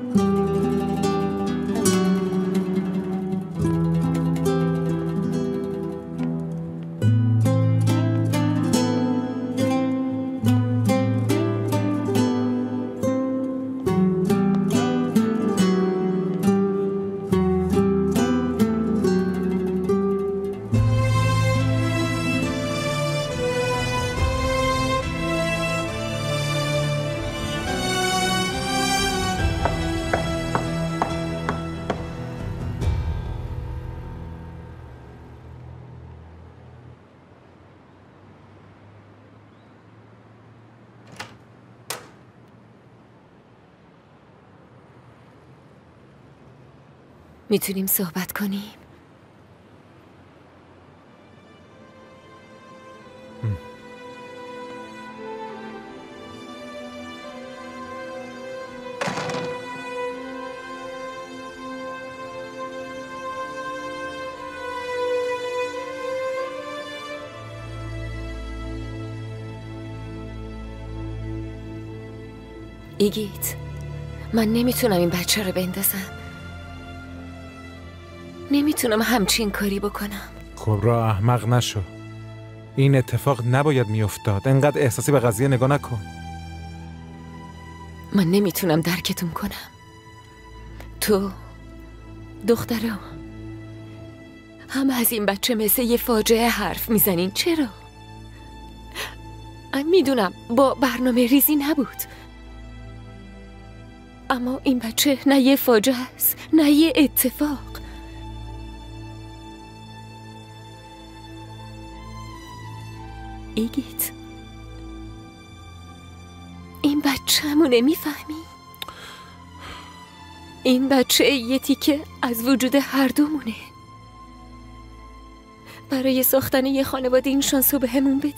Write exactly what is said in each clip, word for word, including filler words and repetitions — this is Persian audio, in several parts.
میتونیم صحبت کنیم؟ ایگیت، من نمیتونم این بچه رو بندازم. نمیتونم همچین کاری بکنم. کبرا احمق نشو. این اتفاق نباید میافتاد. انقدر احساسی به قضیه نگاه نکن. من نمیتونم درکتون کنم. تو دخترا هم از این بچه مثل یه فاجعه حرف میزنین. چرا؟ من میدونم با برنامه ریزی نبود، اما این بچه نه یه فاجعه است نه یه اتفاق. ایگیت، این بچه همو نمیفهمی؟ این بچه یه تیکه از وجود هر دومونه. برای ساختن یه خانواده این شانسو به همون بده.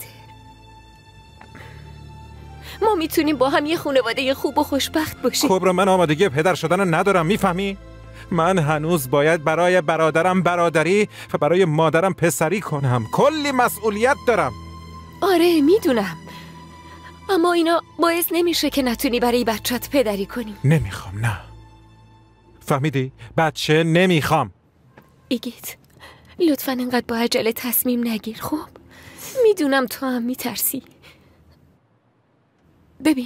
ما میتونیم با هم یه خانواده خوب و خوشبخت باشیم. کبرا، من آمادگی پدر شدن رو ندارم، میفهمی؟ من هنوز باید برای برادرم برادری و برای مادرم پسری کنم. کلی مسئولیت دارم. آره میدونم، اما اینا باعث نمیشه که نتونی برای بچت پدری کنی. نمیخوام، نه. فهمیدی؟ بچه نمیخوام. ایگیت، لطفاً اینقدر با عجله تصمیم نگیر. خب میدونم تو هم میترسی. ببین،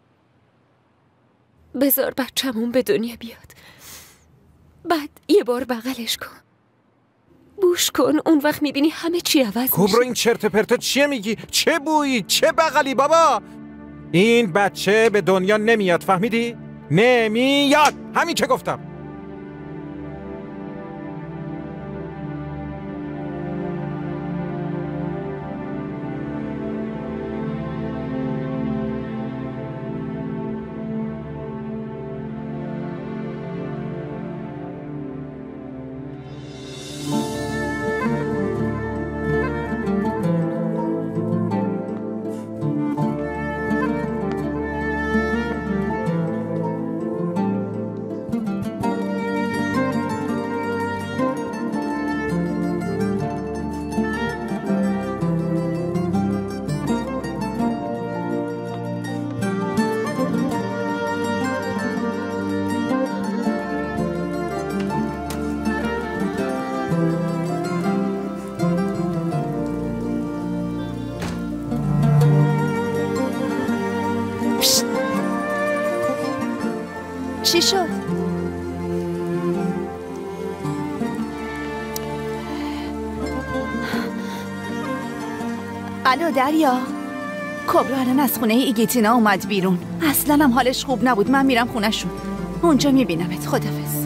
بذار بچه‌مون به دنیا بیاد، بعد یه بار بغلش کن، بوش کن، اون وقت میبینی همه چی عوض میشه. کبرا، این چرت پرتا چیه میگی؟ چه بویی؟ چه بغلی بابا؟ این بچه به دنیا نمیاد، فهمیدی؟ نمیاد، همین که گفتم. چی شد؟ الو دریا، کبرا الان از خونه ایگیتینا اومد بیرون. اصلا هم حالش خوب نبود. من میرم خونه‌شون، اونجا میبینمت. خدافظ.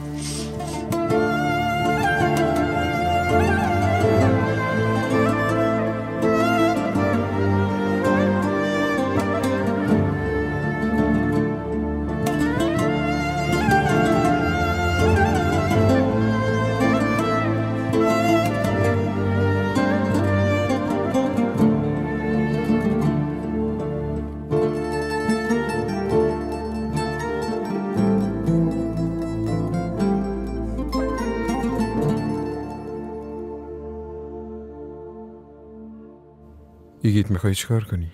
ایگیت، میخوایی چیکار کنی؟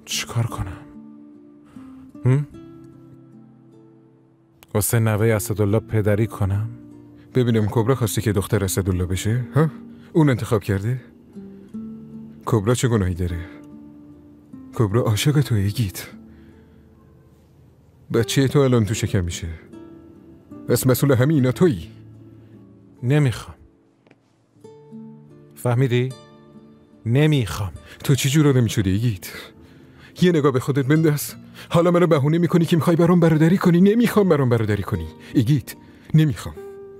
چیکار کنم؟ هم؟ واسه نوه اسدالله پدری کنم؟ ببینم کبرا خواستی که دختر اسدالله بشه؟ ها؟ اون انتخاب کرده؟ کبرا چه گناهی داره؟ کبرا عاشق تو ایگیت. بچه تو الان تو شکم میشه. بس مسئول همین اینا تویی. نمیخوام. فهمیدی؟ نمیخوام. تو چی جور آدمی شدی ایگیت؟ یه نگاه به خودت بنداز. حالا منو بهونه میکنی که میخوای برام برادری کنی. نمیخوام برام برادری کنی ایگیت. نمیخوام.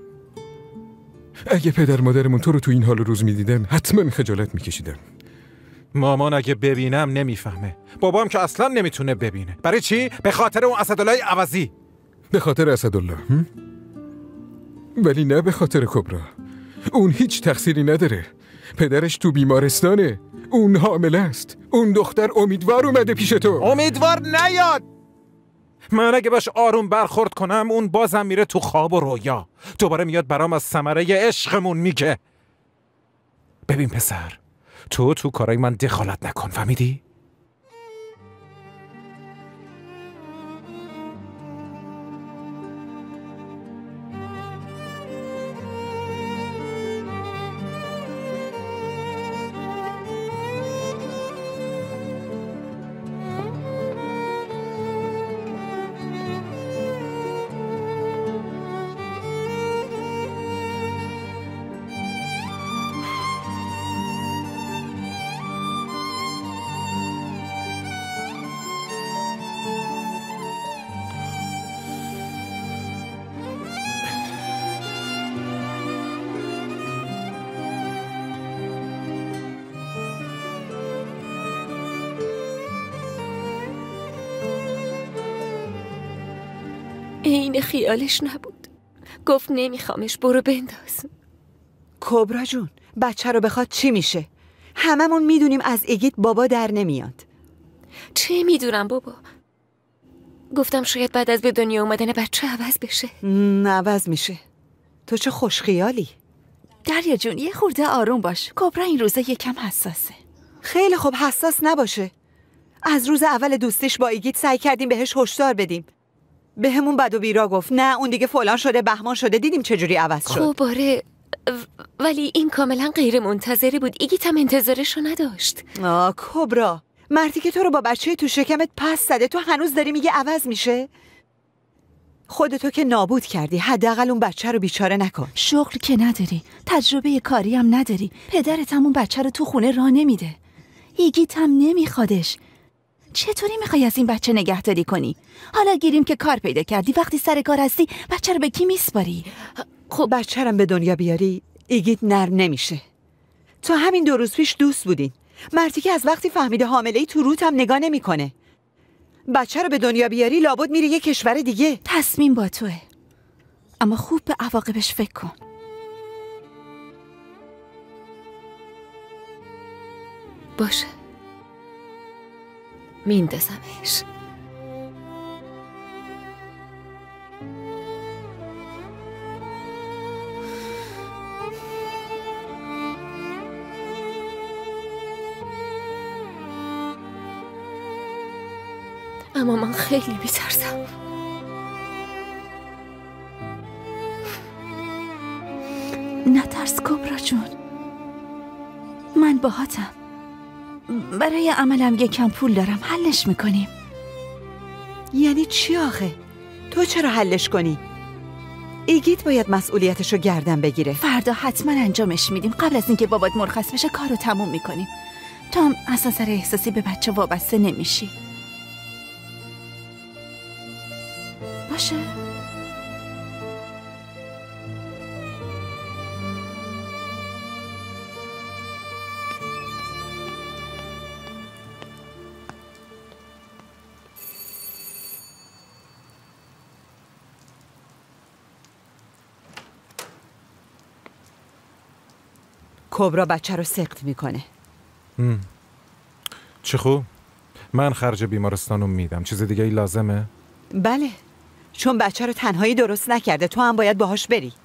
اگه پدر مادرمون تو رو تو این حال روز میدیدن حتما خجالت میکشیدن. مامان اگه ببینم نمیفهمه. بابام که اصلا نمیتونه ببینه. برای چی؟ به خاطر اون اسدالله عوضی. به خاطر اسدالله. ولی نه به خاطر کبرا. اون هیچ تقصیری نداره. پدرش تو بیمارستانه. اون حامله است. اون دختر امیدوار اومده پیش تو. امیدوار نیاد. من اگه باش آروم برخورد کنم اون بازم میره تو خواب و رویا. دوباره میاد برام از ثمره عشقمون میگه. ببین پسر، تو تو کارای من دخالت نکن. فهمیدی؟ این خیالش نبود. گفت نمیخوامش، برو بنداز. کبرا جون، بچه رو بخواد چی میشه؟ هممون میدونیم از ایگیت بابا در نمیاد. چه میدونم بابا. گفتم شاید بعد از به دنیا اومدن بچه عوض بشه. نه عوض میشه. تو چه خوشخیالی. دریا جون یه خورده آروم باش. کبرا این روزا یکم حساسه. خیلی خوب حساس نباشه. از روز اول دوستیش با ایگیت سعی کردیم بهش هشدار بدیم. به همون بد و بیرا گفت نه اون دیگه فلان شده بهمان شده. دیدیم چجوری عوض شد. خب آره، ولی این کاملا غیر منتظره بود. ایگیت هم انتظارشو نداشت. آه کبرا، مردی که تو رو با بچه تو شکمت پس زده تو هنوز داری میگه عوض میشه؟ خودتو که نابود کردی. حداقل اون بچه رو بیچاره نکن. شغل که نداری، تجربه کاری هم نداری. پدرت هم اون بچه رو تو خونه راه نمیده. ایگیت هم نمیخوادش. چطوری میخوای از این بچه نگهداری کنی؟ حالا گیریم که کار پیدا کردی، وقتی سر کار هستی بچه رو به کی میسپاری؟ خب بچه رم به دنیا بیاری ایگیت نرم نمیشه. تو همین دو روز پیش دوست بودین. مردی که از وقتی فهمیده حامله‌ای تو روت هم نگاه نمیکنه. بچه رو به دنیا بیاری لابد میری یه کشور دیگه. تصمیم با توه، اما خوب به عواقبش فکر کن. باشه، میندازمش. اما من خیلی میترسم. نترس کبرا جون، من باهاتم. برای عملم یکم پول دارم، حلش میکنیم. یعنی چی آخه؟ تو چرا حلش کنی؟ ایگیت باید مسئولیتشو گردن بگیره. فردا حتما انجامش میدیم. قبل از اینکه بابات مرخص بشه کارو تموم میکنیم. تو هم اصلا سر احساسی به بچه وابسته نمیشی. باشه؟ کبرا بچه رو سقط میکنه. چه خوب. من خرج بیمارستانو میدم. چیز دیگه ای لازمه؟ بله، چون بچه رو تنهایی درست نکرده. تو هم باید باهاش بری.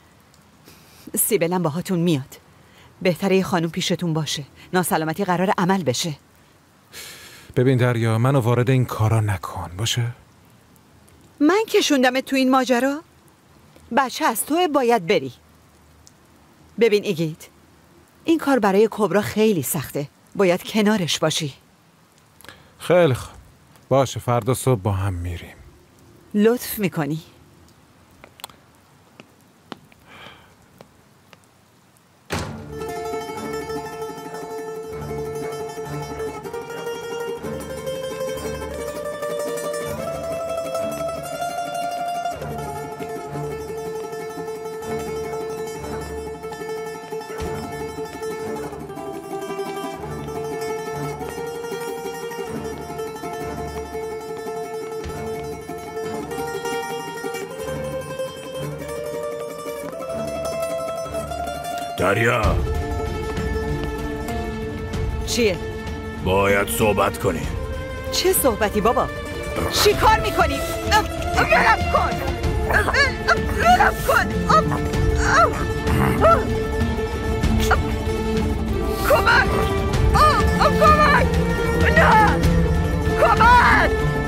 سیبلم باهاتون میاد. بهتره یه خانوم پیشتون باشه. ناسلامتی قرار عمل بشه. ببین دریا، منو وارد این کارا نکن باشه؟ من کشوندم تو این ماجرا؟ بچه از تو باید بری. ببین ایگید، این کار برای کبرا خیلی سخته. باید کنارش باشی. خیلی خوب باشه، فردا صبح با هم میریم. لطف میکنی. دریا، چیه؟ باید صحبت کنیم. چه صحبتی بابا؟ چی کار میکنی؟ ولم کن! ولم کن! کمک! کمک! نه! کمک!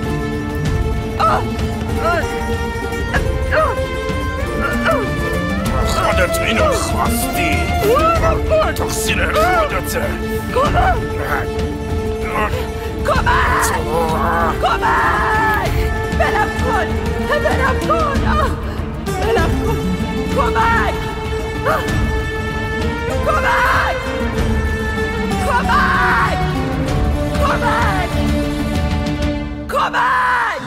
خودت اینو خواستی. تقصیر خودته. کمک! کمک! کمک! بلم کن! بلم کن! بلم کن! کمک! کمک! کمک! کمک! کمک!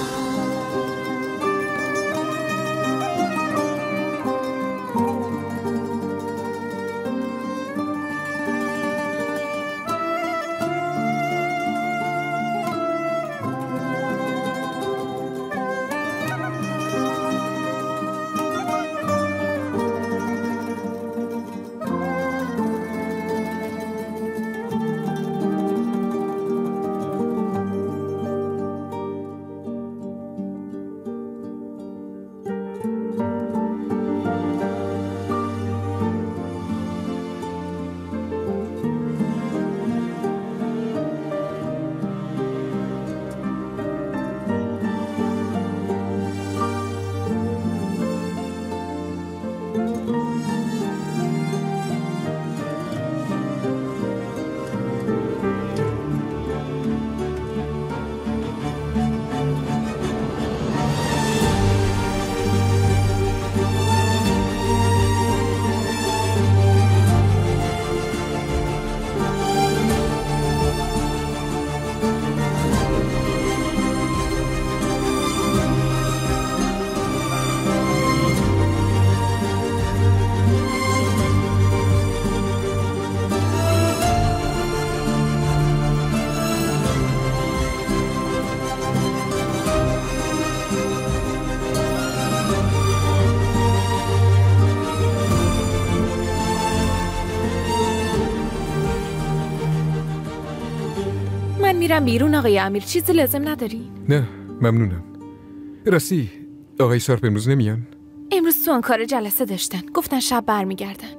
میرم بیرون آقای امیر. چیزی لازم نداری؟ نه ممنونم. راستی آقای سارپ امروز نمیان؟ امروز تو کار جلسه داشتن، گفتن شب برمیگردن.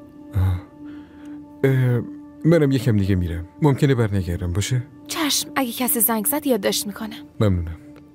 منم یکم دیگه میرم، ممکنه برنگردم باشه؟ چشم، اگه کسی زنگ زد یادداشت میکنم. ممنونم.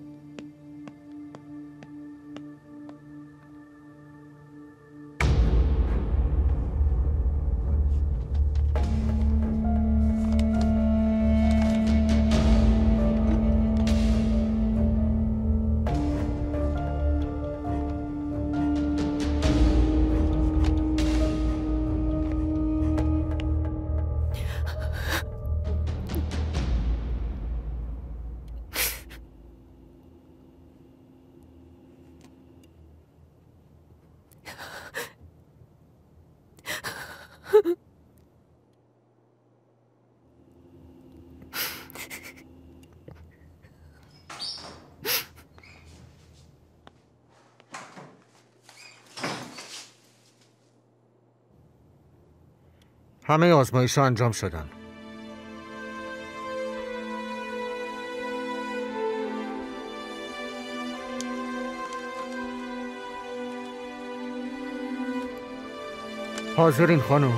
همه آزمایش ها انجام شدن. حاضرین خانم.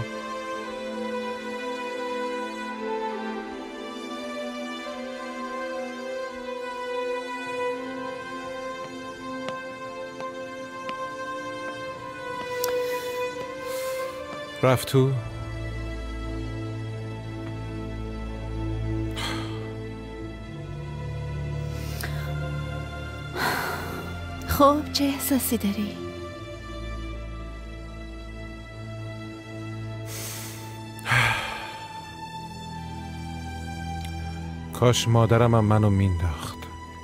رفت تو؟ خب چه احساسی داری؟ کاش مادرم هم منو مینداخت.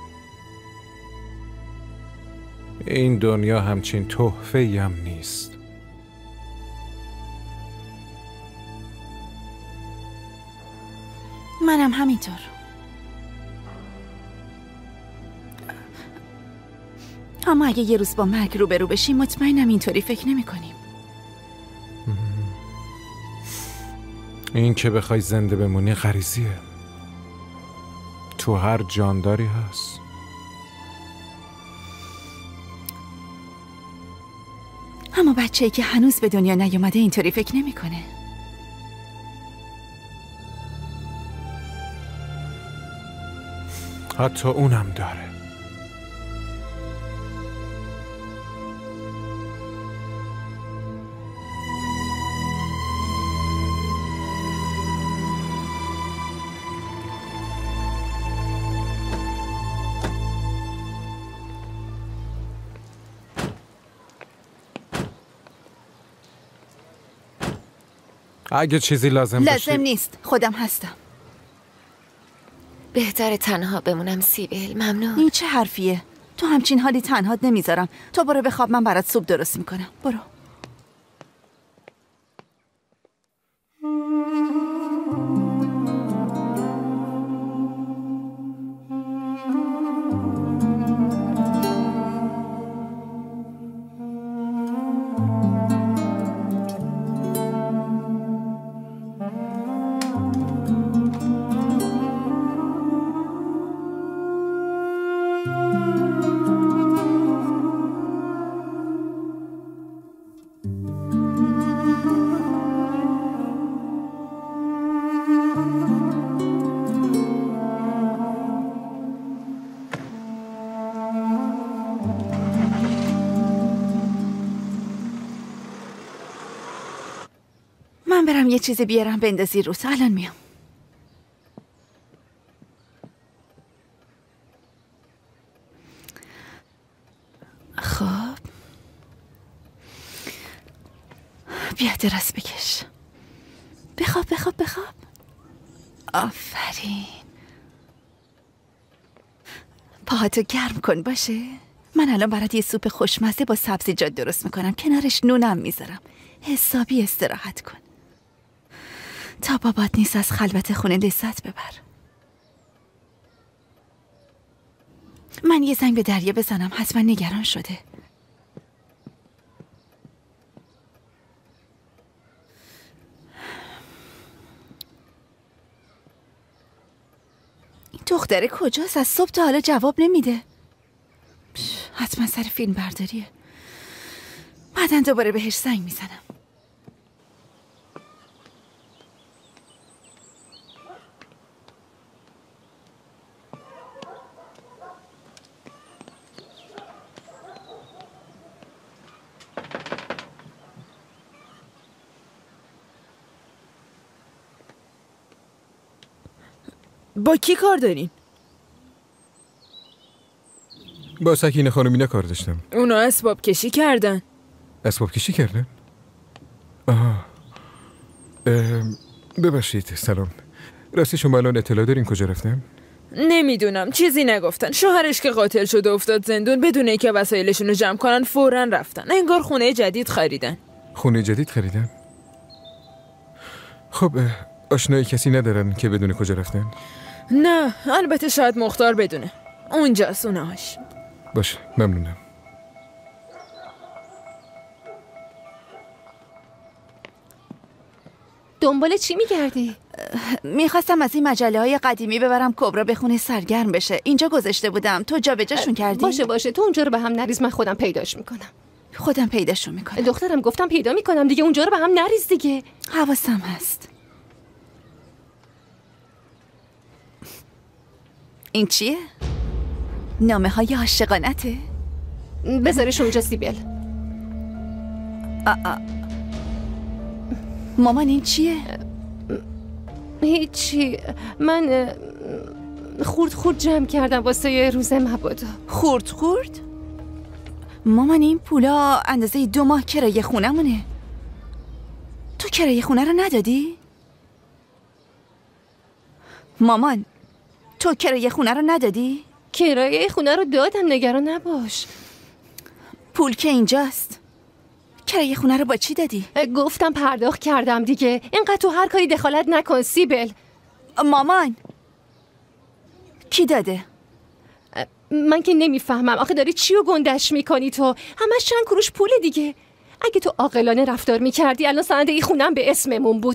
این دنیا همچین تحفه‌ای هم نیست. منم همینطور. اما اگه یه روز با مرگ روبرو بشیم مطمئنم اینطوری فکر نمی کنیم. این که بخوای زنده بمونی غریزیه. تو هر جانداری هست. اما بچه‌ای که هنوز به دنیا نیومده اینطوری فکر نمی‌کنه. حتی اونم داره. اگه چیزی لازم باشه. لازم نیست، خودم هستم. بهتره تنها بمونم سیبیل. ممنون. این چه حرفیه؟ تو همچین حالی تنهات نمیذارم. تو برو بخواب، من برات سوپ درست میکنم. برو. من برم یه چیزی بیارم بندازی روت. الان میام. خب بیا دراز بکش. بخواب بخواب بخواب. آفرین. پاهاتو گرم کن باشه. من الان برات یه سوپ خوشمزه با سبزیجات درست میکنم. کنارش نونم میذارم. حسابی استراحت کن تا بابات نیست از خلوت خونه لذت ببر. من یه زنگ به دریا بزنم، حتما نگران شده. این دختره کجاست؟ از صبح تا حالا جواب نمیده. حتما سر فیلم برداریه. بعدن دوباره بهش زنگ میزنم. با کی کار دارین؟ با سکینه خانومینا کار داشتم. اونا اسباب کشی کردن. اسباب کشی کردن؟ آها. ببخشید سلام. راستی شما الان اطلاع دارین کجا رفتن؟ نمیدونم، چیزی نگفتن. شوهرش که قاتل شده افتاد زندون، بدون اینکه وسایلشون رو جمع کنن فوراً رفتن. انگار خونه جدید خریدن. خونه جدید خریدن؟ خب آشنایی کسی ندارن که بدون کجا رفتن؟ نه، البته شاید مختار بدونه. اونجاست اونهاش. باشه، ممنونم. دنبال چی میگردی؟ میخواستم از این مجله های قدیمی ببرم کبرا بخونه سرگرم بشه. اینجا گذاشته بودم. تو جا به جاشون کردی؟ باشه باشه، تو اونجا رو به هم نریز، من خودم پیداش میکنم. خودم پیداشون میکنم. دخترم گفتم پیدا میکنم دیگه، اونجا رو به هم نریز دیگه. حواسم هست. این چیه؟ نامه های عاشقانته؟ بذارش اونجا سیبل. آ آ. مامان این چیه؟ هیچی. من خورد خورد جمع کردم واسه یه روز مبادا. خورد خورد؟ مامان این پولا اندازه دو ماه کرایه خونمونه. تو کرایه خونه رو ندادی؟ مامان تو کرایه خونه رو ندادی؟ کرایه خونه رو دادم، نگران نباش. پول که اینجاست. کرایه خونه رو با چی دادی؟ گفتم پرداخت کردم دیگه. اینقدر تو هر کاری دخالت نکن سیبل. مامان کی داده؟ من که نمیفهمم. آخه داری چی رو گندش میکنی تو؟ همش چند کروش پول دیگه. اگه تو عاقلانه رفتار میکردی الان سند این خونم به اسممون بود.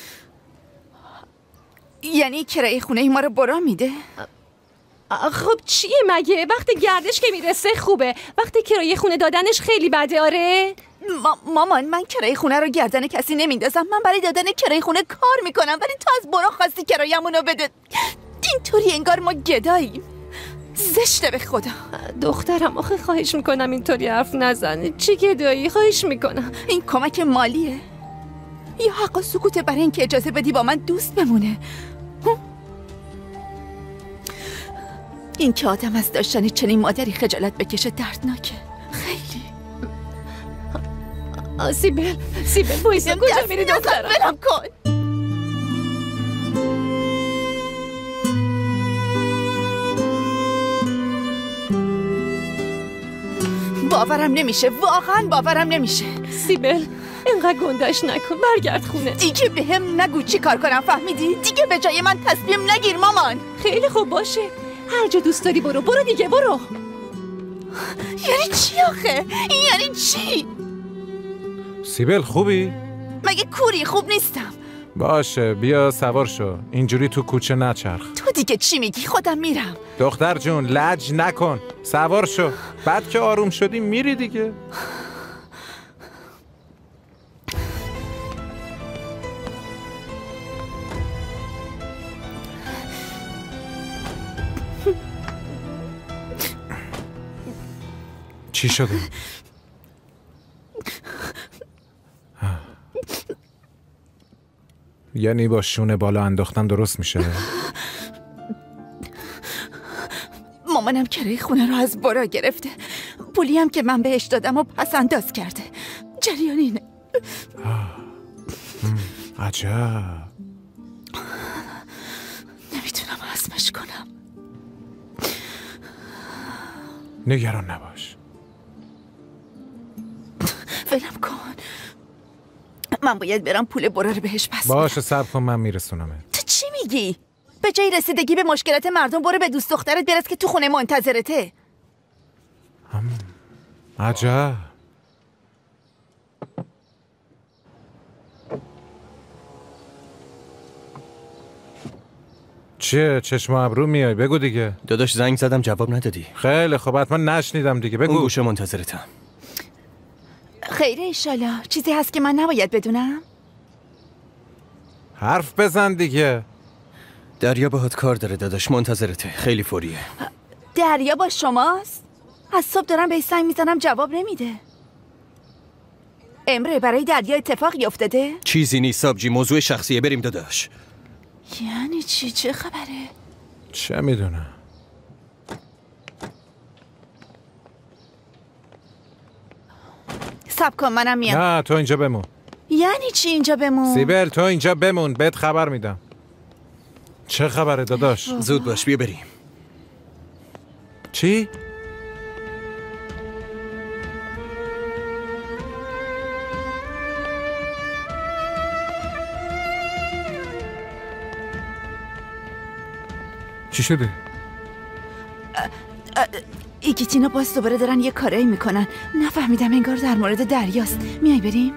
یعنی کرایه خونه ما رو برا میده؟ خب چیه مگه؟ وقتی گردش که میرسه خوبه، وقتی کرایه خونه دادنش خیلی بده. آره ما، مامان من کرایه خونه رو گردن کسی نمیندازم. من برای دادن کرایه خونه کار میکنم، ولی تو از برا خواستی کرایه‌مون رو بده. اینطوری انگار ما گداییم. زشته به خدا. دخترم آخه خواهش میکنم اینطوری حرف نزن. چی گدایی؟ خواهش میکنم. این کمک مالیه یا حق و سکوته برای اینکه اجازه بدی با من دوست بمونه؟ این که آدم از داشتن چنین مادری خجالت بکشه دردناکه. خیلی. سیبل سیبل بایستا کجا میری دخترم؟ بلم کن. باورم نمیشه، واقعا باورم نمیشه. سیبل اینقدر گندش نکن، برگرد خونه. دیگه به هم نگو چی کار کنم، فهمیدی؟ دیگه به جای من تصمیم نگیر مامان. خیلی خوب باشه، هر جا دوست داری برو. برو دیگه برو. یعنی چی آخه؟ یعنی چی؟ سیبل خوبی؟ مگه کوری؟ خوب نیستم. باشه بیا سوار شو، اینجوری تو کوچه نچرخ. تو دیگه چی میگی؟ خودم میرم. دختر جون لج نکن، سوار شو، بعد که آروم شدی میری دیگه. چی شده؟ یعنی با شونه بالا انداختن درست میشه؟ مامانم کرایه خونه رو از برا گرفته، پولی هم که من بهش دادم و پس انداز کرده. جریان اینه. عجب. نمیتونم هضمش کنم. نگران نباش. ولم کن. من باید برم پول برا رو بهش پس بدم. باشه صبر کن من میرسونمت. تو چی میگی؟ به جای رسیدگی به مشکلات مردم برو به دوست دخترت برس که تو خونه منتظرته. عجب. چیه چشم و ابرو میای؟ بگو دیگه. داداش زنگ زدم جواب ندادی. خیلی خب حتما نشنیدم دیگه، بگو. اون گوشه منتظرتم. خیره ایشالا. چیزی هست که من نباید بدونم؟ حرف بزن دیگه. دریا باهات کار داره داداش، منتظرته، خیلی فوریه. دریا با شماست؟ از صبح دارم بهش زنگ میزنم جواب نمیده. امره برای دریا اتفاقی افتاده؟ چیزی نیست سابجی، موضوع شخصیه، بریم داداش. یعنی چی؟ چه خبره؟ چه میدونم. صبر کن منم میام. نه تو اینجا بمون. یعنی چی اینجا بمون؟ سیبل تو اینجا بمون، بهت خبر میدم. چه خبره داداش؟ زود باش بیا بریم. چی؟ چی شده؟ ایگیتینا باز دوباره دارن یه کارایی میکنن. نفهمیدم، انگار در مورد دریاست. میای بریم؟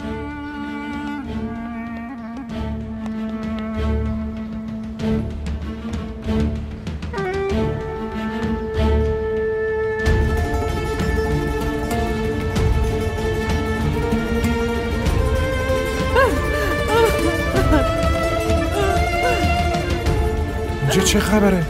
اینجا چه خبره؟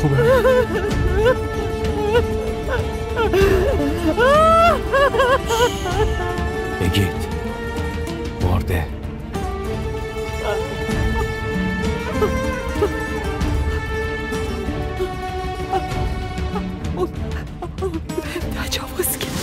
خوبه؟ بگید مرده. تجاوز کرد.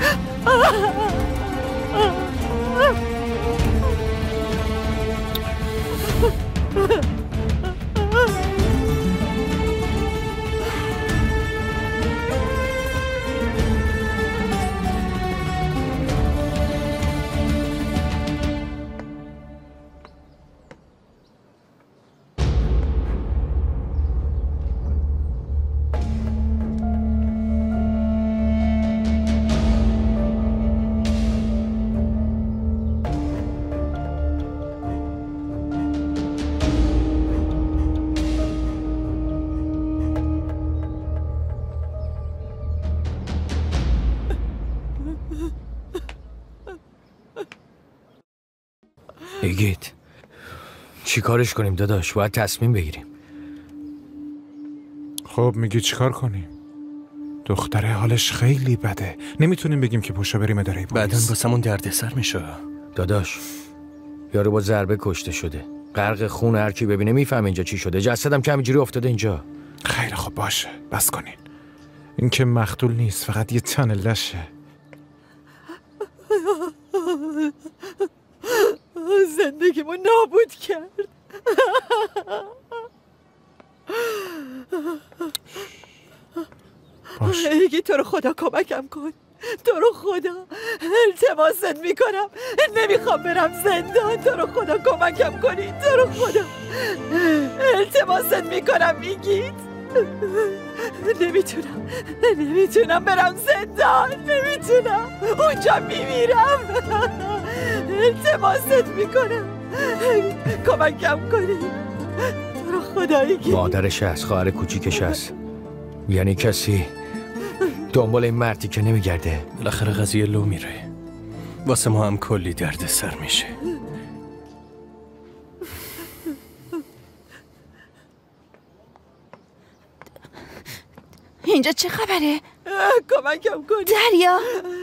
ایگیت چی کارش کنیم داداش؟ باید تصمیم بگیریم. خب میگی چیکار کنیم؟ دختره حالش خیلی بده، نمیتونیم بگیم که پشا بریم اداره پلیس. بعدن واسمون دردسر میشه داداش. یارو با ضربه کشته شده، غرق خون، هر کی ببینه میفهمه اینجا چی شده. جسدم که همینجوری افتاده اینجا. خیلی خب باشه، بس کنین. این که مقتول نیست، فقط یه تن لشه. زندگیمو نابود کرد. باش. ایگی تو رو خدا کمکم کن، تو رو خدا التماست میکنم، نمیخوام برم زندان، تو رو خدا کمکم کنی، تو رو خدا التماست میکنم ایگیت. نمیتونم نمیتونم برم زندان، نمیتونم، اونجا میمیرم. التماست میکنم کمکم کنی، تو رو خدا ایگیت. مادرش هست، خواهر کوچیکش هست، یعنی کسی دنبال این مردی که نمیگرده. بالاخره قضیه لو میره، واسه ما هم کلی درد سر میشه. اینجا چه خبره؟ کمکم کنی دریا.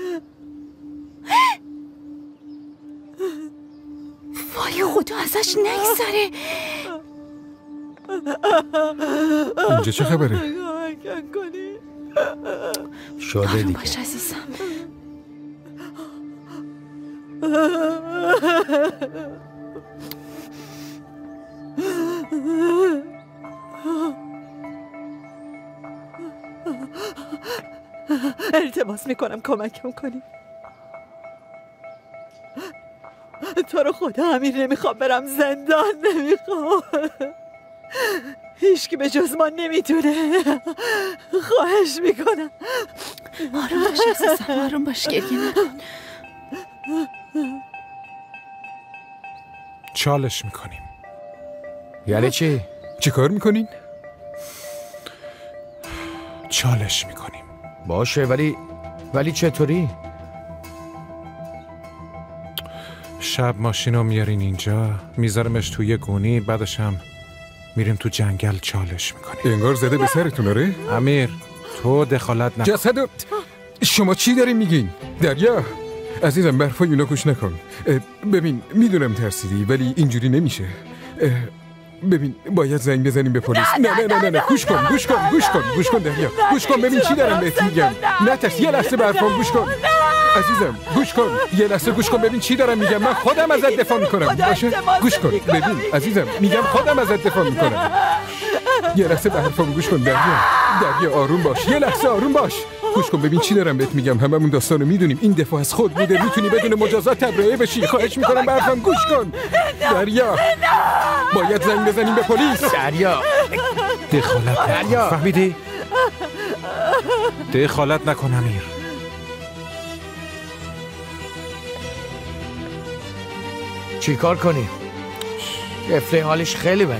وای خدا ازش نگذره. اینجا چه خبره؟ کمکم کنی. شده دیگه. باش عزیزم. التماس میکنم کمکم کنی، تو رو خدا امیر، نمیخوام برم زندان، نمیخوام. هیچکی به جز ما نمیتونه. خواهش میکنم. آروم باش عزیزم، آروم باش، گریه نکن. چالش میکنیم. یعنی چی؟ چی کار میکنین؟ چالش میکنیم. باشه، ولی ولی چطوری؟ شب ماشین رو میارین اینجا، میذارمش توی یه گونی، بعدش هم میریم تو جنگل چالش میکنیم. انگار زده به سرتون. آره امیر تو دخالت نکن. جسد شما چی دارین میگین؟ دریا عزیزم، برفای اونا گوش نکن. ببین میدونم ترسیدی، ولی اینجوری نمیشه. ببین باید زنگ بزنیم به پلیس. نه نه نه نه نه گوش کن گوش کن گوش کن گوش کن دریا، گوش کن ببین چی دارم بهت میگم. نه ترس، یه لحظه برفام گوش کن عزیزم، گوش کن یه لحظه گوش کن ببین چی دارم میگم. من خودم ازت دفاع میکنم، باشه؟ گوش کن ببین عزیزم، میگم خودم ازت دفاع میکنم. یه لحظه به حرفام گوش کن دریا. دریا آروم باش، یه لحظه آروم باش، گوش کن ببین چی دارم بهت میگم. هممون داستانو میدونیم، این دفاع از خود بوده، میتونی بدون مجازات تبرئه بشی. خواهش میکنم به حرفم گوش کن دریا. باید زنگ بزنیم به پلیس. دریا دخالت نکن، فهمیدی؟ دخالت نکن امیر. چی کار کنیم؟ افره حالش خیلی بده.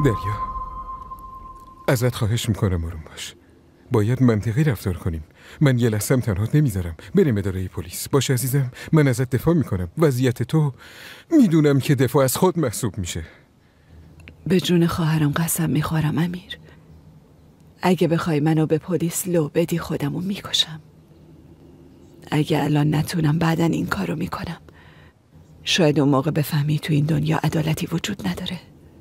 دریا، ازت خواهش میکنم آروم باش. باید منطقی رفتار کنیم. من یه لحظه هم تنهات نمیذارم. بریم اداره پلیس. باش عزیزم، من ازت دفاع میکنم. وضعیت تو میدونم که دفاع از خود محسوب میشه. به جون خواهرم قسم میخورم امیر، اگه بخوای منو به پلیس لو بدی خودمو میکشم. اگه الان نتونم بعدن این کارو میکنم، شاید اون موقع بفهمی تو این دنیا عدالتی وجود نداره.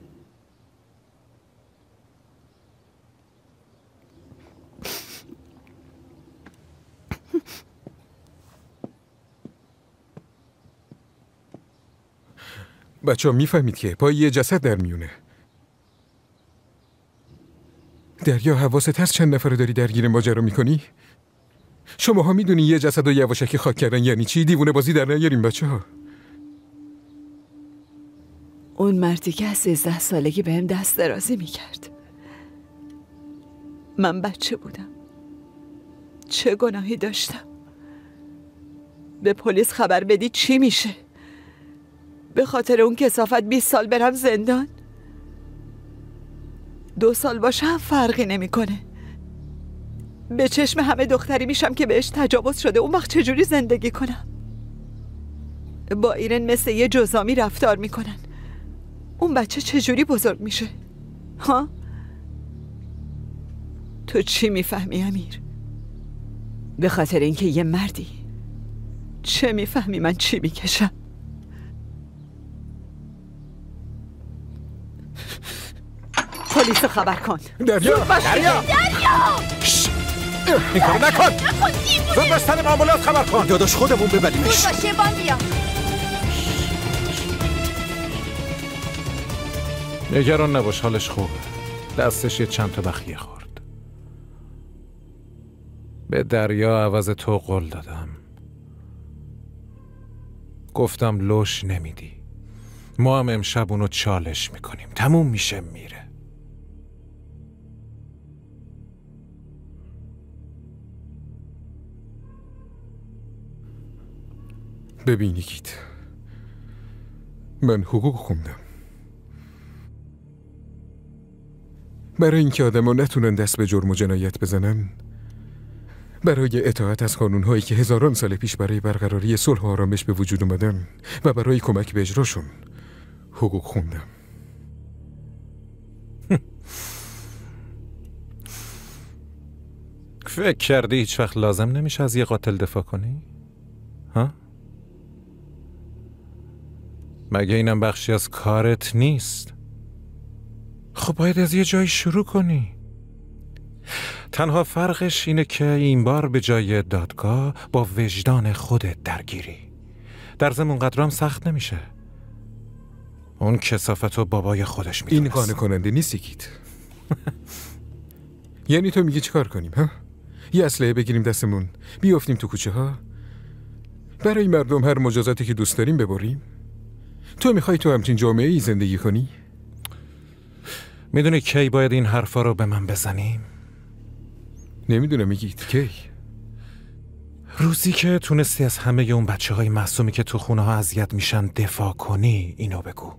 بچه ها میفهمید که پای یه جسد در میونه. دریا، حواست هست چند نفر رو داری درگیر ماجرا میکنی؟ شماها میدونی یه جسد و یواشکی خاک کردن یعنی چی؟ دیوونه بازی در نیاریم بچه ها. اون مردی که از سیزده سالگی بهم دست درازی میکرد، من بچه بودم. چه گناهی داشتم؟ به پلیس خبر بدی چی میشه؟ به خاطر اون کثافت بیست سال برم زندان؟ دو سال باشه هم فرقی نمیکنه. به چشم همه دختری میشم که بهش تجاوز شده. اون وقت چجوری زندگی کنم؟ با ایرن مثل یه جزامی رفتار میکنن. اون بچه چجوری بزرگ میشه؟ ها؟ تو چی میفهمی امیر؟ به خاطر اینکه یه مردی. چه میفهمی من چی میکشم؟ پلیس خبر کن. دریا! دریا! دریا! این کارو نکن! زود باش سن آمبولانس خبر کن. داداش خودمون ببریمش. زود باشه بان بیا. نگران نباش، حالش خوبه. دستش یه چند تا بخیه خورد. به دریا عوض تو قول دادم. گفتم لوش نمیدی. ما هم امشب اونو چالش میکنیم. تموم میشه میره. ببینی گیت، من حقوق خوندم. برای اینکه آدم‌ها نتونن دست به جرم و جنایت بزنن، برای اطاعت از قانون‌هایی که هزاران سال پیش برای برقراری صلح و آرامش به وجود اومدن و برای کمک به اجراشون حقوق خوندم. فکر کردی هیچ وقت لازم نمیشه از یه قاتل دفاع کنی؟ ها؟ مگه اینم بخشی از کارت نیست؟ خب باید از یه جایی شروع کنی. تنها فرقش اینه که این بار به جای دادگاه با وجدان خودت درگیری. در ضمن اونقدر هم سخت نمیشه. اون کثافت و بابای خودش میدونست. این قانع کننده نیستی گیت. یعنی تو میگی چیکار کنیم ها؟ یه اسلحه بگیریم دستمون بیافتیم تو کوچه ها، برای مردم هر مجازاتی که دوست داریم ببریم؟ تو میخوای تو همچین جامعه ای زندگی کنی؟ میدونی کی باید این حرفا رو به من بزنیم؟ نمیدونم میگید کی؟ روزی که تونستی از همه اون بچه های معصومی که تو خونه ها اذیت میشن دفاع کنی. اینو بگو.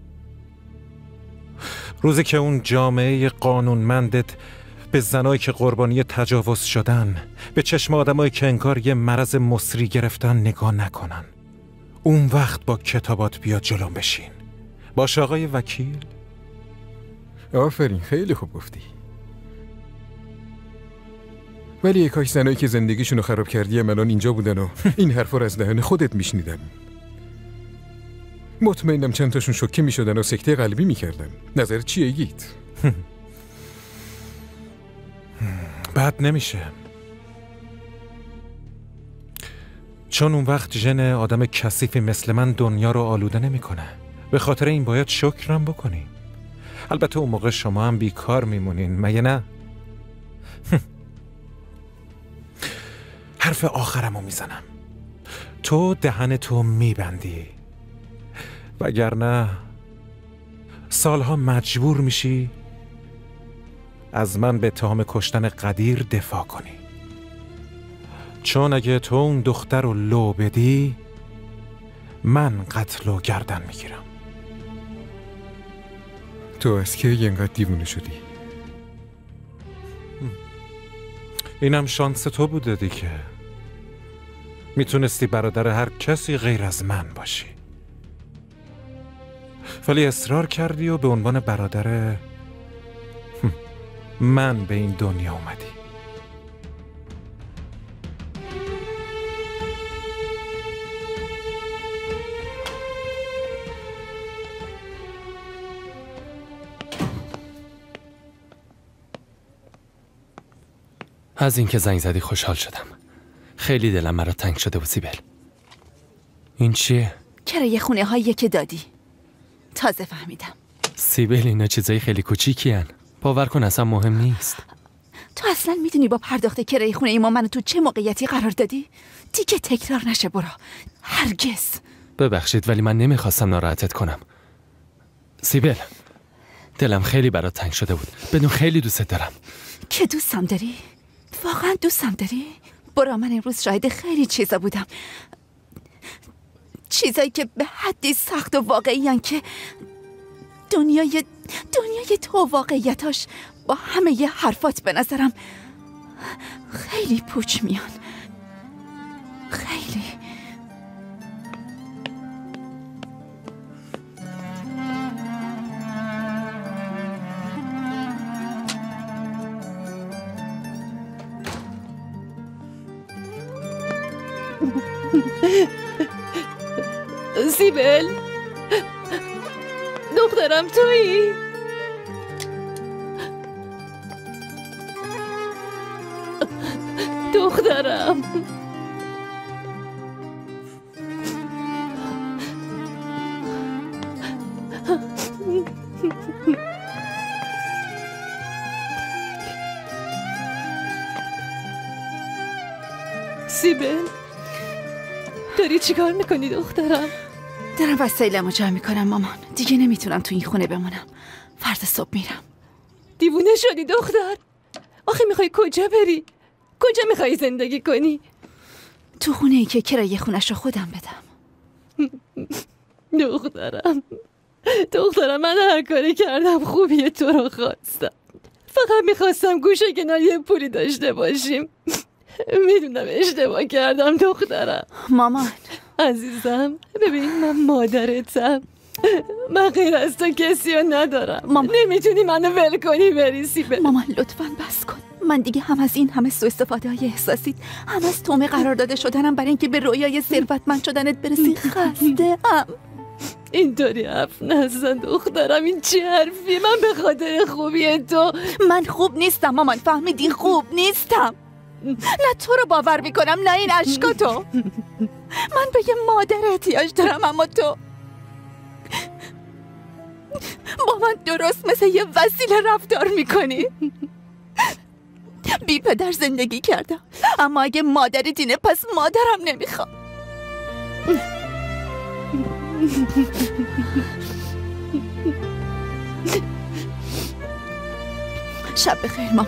روزی که اون جامعه قانونمندت به زنایی که قربانی تجاوز شدن به چشم آدمایی که انگار یه مرض مصری گرفتن نگاه نکنن. اون وقت با کتابات بیا جلوم بشین. باش آقای وکیل؟ آفرین، خیلی خوب گفتی. ولی یک کاش زنایی که زندگیشونو خراب کردی من اینجا بودن و این حرفا رو از دهن خودت میشنیدن. مطمئنم چند تاشون شوکه میشدن و سکته قلبی میکردن. نظرت چیه گیت؟ بد نمیشه، چون اون وقت ژن آدم کثیفی مثل من دنیا رو آلوده نمیکنه. به خاطر این باید شکرم بکنیم. البته اون موقع شما هم بیکار میمونین، مگه نه؟ حرف آخرمو میزنم. تو دهن تو میبندی، وگرنه سالها مجبور میشی از من به اتهام کشتن قدیر دفاع کنی. چون اگه تو اون دختر رو لو بدی، من قتل و گردن میگیرم. تو از کی اینقدر دیوونه شدی؟ اینم شانس تو بوده دیگه. میتونستی برادر هر کسی غیر از من باشی، ولی اصرار کردی و به عنوان برادر من به این دنیا اومدی. از اینکه زنگ زدی خوشحال شدم. خیلی دلم مرا تنگ شده بود سیبل. این چیه؟ کرایه خونه هایی که دادی. تازه فهمیدم. سیبل اینا چیزای خیلی کوچیکی هن. باور کن اصلا مهم نیست. تو اصلا میدونی با پرداخت کرایه خونه ای ما منو تو چه موقعیتی قرار دادی؟ دیگه تکرار نشه برا. هرگز. ببخشید ولی من نمیخواستم ناراحتت کنم. سیبل دلم خیلی برات تنگ شده بود. بدون خیلی دوست دارم. که دوستم داری؟ واقعا دوستم داری؟ برا من امروز شاهد خیلی چیزا بودم. چیزایی که به حدی سخت و واقعی هن که دنیای دنیای تو واقعیتاش با همه ی حرفات به نظرم خیلی پوچ میان. خیلی. سیبل دخترم تویی؟ دخترم سیبل داری چیکار میکنی دخترم؟ دارم وسایلمو جمع میکنم مامان. دیگه نمیتونم تو این خونه بمونم. فردا صبح میرم. دیوونه شدی دختر؟ آخه میخوای کجا بری؟ کجا میخوای زندگی کنی؟ تو خونه ای که کرایه خونش رو خودم بدم. دخترم دخترم من هر کاری کردم خوبیه تو رو خواستم. فقط میخواستم گوشه کنار یه پولی داشته باشیم. میدونم اشتباه کردم دخترم. مامان عزیزم ببین من مادرتم. من غیر از تو کسی رو ندارم. مامان نمیتونی منو ول کنی بریسی به مامان لطفاً بس کن. من دیگه هم از این همه سوء استفاده های احساسیت، هم از تومه قرار داده شدنم برای اینکه به رویای ثروتمند شدنت برسی خسته ام. اینطوری حرف نزن دخترم. این چه حرفیه؟ من به خاطر خوبی تو. من خوب نیستم مامان، فهمیدی؟ خوب نیستم. نه تو رو باور میکنم نه این اشکاتو. من به یه مادر احتیاج دارم، اما تو با من درست مثل یه وسیله رفتار میکنی. بی پدر زندگی کردم، اما اگه مادری دینه پس مادرم نمیخوام. شب بخیر مامان.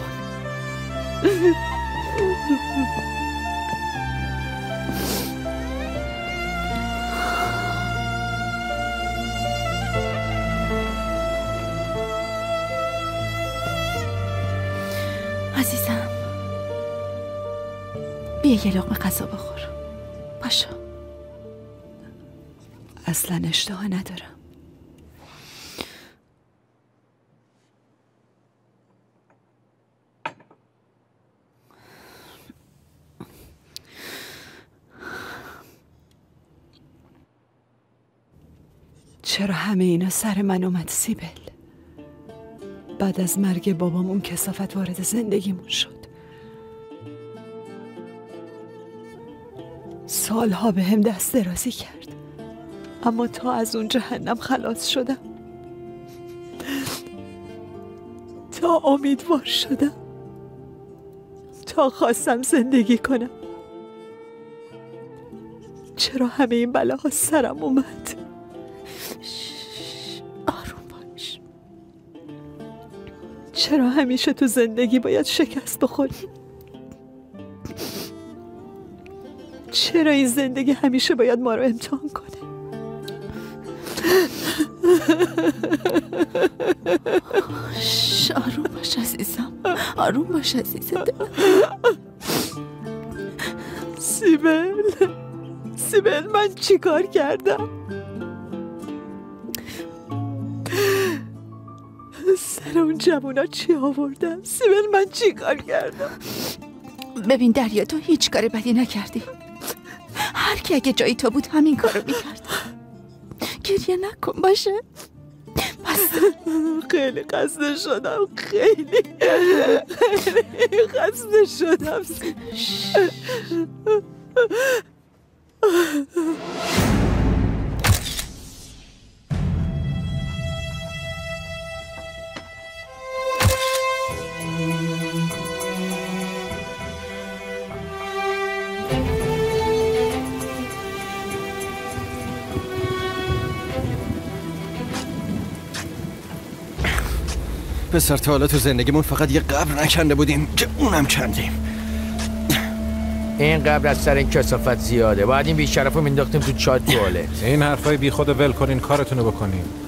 عزیزم بیا یه لقمه غذا بخور. پاشو. اصلا اشتها ندارم. چرا همه اینا سر من اومد سیبل؟ بعد از مرگ بابامون کثافت وارد زندگیمون شد. سالها به هم دست درازی کرد، اما تا از اون جهنم خلاص شدم، تا امیدوار شدم، تا خواستم زندگی کنم. چرا همه این بلاها سرم اومد؟ آروم باش. چرا همیشه تو زندگی باید شکست بخوری؟ چرا این زندگی همیشه باید ما رو امتحان کنه؟ آروم باش عزیز دلم. سیبل سیبل من چی کار کردم؟ سر اون جوونا چی آوردم؟ سیبل من چی کار کردم؟ ببین دریا، تو هیچ کار بدی نکردی. هر کی اگه جای تو بود همین کارو میکرد. گریه نکن باشه. بسته. خیلی خسته شدم، خیلی خیلی خسته شدم. پسر تا حالا تو زندگیمون فقط یه قبر نکنده بودیم که اونم کندیم. این قبر از سر این کثافت زیاده. باید این بیشرفو مینداختیم تو چای توالت. این حرفای بی خود ول کنین، کارتونو بکنین.